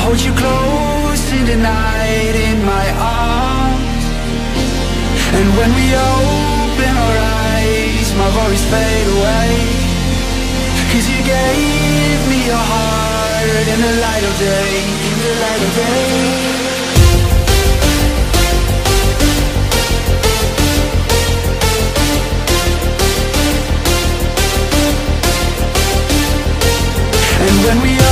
hold you close in the night in my arms. And when we open our eyes, my worries fade away. 'Cause you gave me your heart in the light of day, in the light of day. And when we